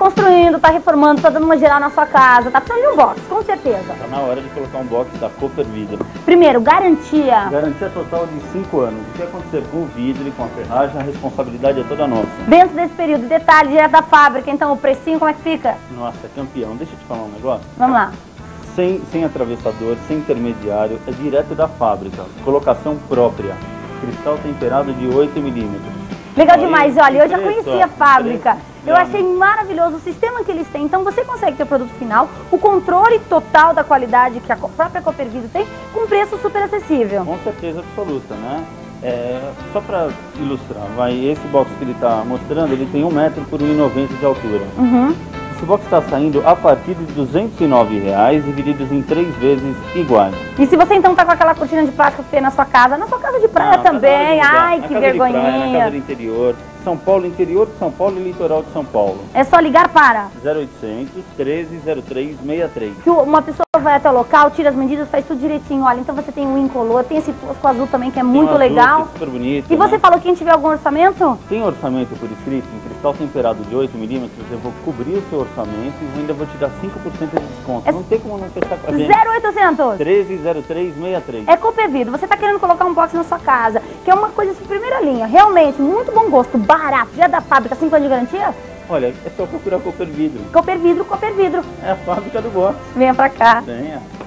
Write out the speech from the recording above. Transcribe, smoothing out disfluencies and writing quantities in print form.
construindo, tá reformando, tá dando uma geral na sua casa, tá precisando de um box, com certeza. Tá na hora de colocar um box da Cooper Vidro. Primeiro, garantia. Garantia total de 5 anos. O que acontecer com o vidro e com a ferragem, a responsabilidade é toda nossa. Dentro desse período, detalhe, direto da fábrica, então o precinho como é que fica? Nossa, é campeão. Deixa eu te falar um negócio. Vamos lá. Sem atravessador, sem intermediário, é direto da fábrica. Colocação própria. Cristal temperado de 8 milímetros. Legal demais, olha, eu já conheci a fábrica, eu achei maravilhoso o sistema que eles têm, então você consegue ter o produto final, o controle total da qualidade que a própria Cooper Vidro tem, com preço super acessível. Com certeza absoluta, né? Só para ilustrar, esse box que ele está mostrando, ele tem 1 metro por 1,90 de altura. Esse box está saindo a partir de R$ 209,00, divididos em 3 vezes iguais. E se você então tá com aquela cortina de plástico que tem na sua casa de praia também, ai que vergonhinha. Na casa do interior, São Paulo, interior de São Paulo e litoral de São Paulo. É só ligar para 0800 130363. que uma pessoa vai até o local, tira as medidas, faz tudo direitinho. Olha, então você tem o incolor, tem esse fosco azul também que é muito legal. Super bonito, e você né? falou que a gente tiver algum orçamento? Tem orçamento por escrito, em cristal temperado de 8 milímetros, eu vou cobrir o seu orçamento e ainda vou te dar 5% de desconto. Não tem como não fechar com a gente. 0800 130363. É Cooper Vidro. Você está querendo colocar um box na sua casa, que é uma coisa de primeira linha. Realmente, muito bom gosto, barato, já da fábrica, 5 anos de garantia? Olha, é só procurar Cooper Vidro. Cooper Vidro, Cooper Vidro. É a fábrica do box. Venha pra cá. Venha.